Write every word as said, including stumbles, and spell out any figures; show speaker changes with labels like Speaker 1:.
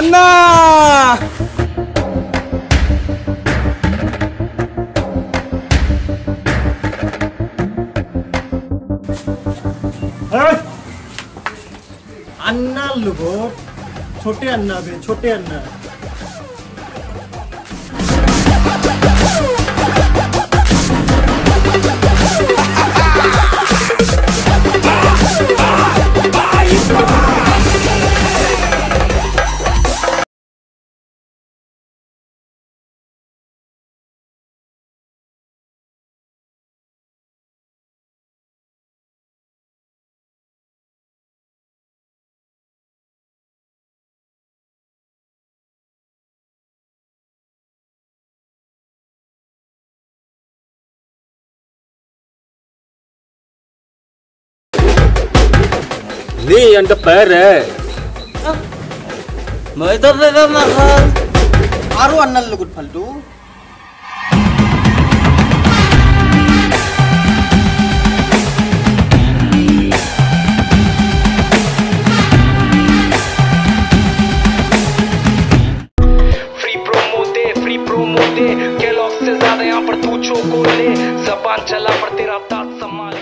Speaker 1: अन्ना
Speaker 2: अन्ना लुगो छोटे अन्ना बे छोटे अन्ना
Speaker 1: नी अंत पैर है
Speaker 2: मैं तो बेबे मखान आरो अन्ना लुगुट फलटू
Speaker 3: फ्री प्रोमो दे फ्री प्रोमो दे कैलॉग से ज्यादा यहाँ पर तू चोको ले जबान चला पर तेरा दांत संभाले।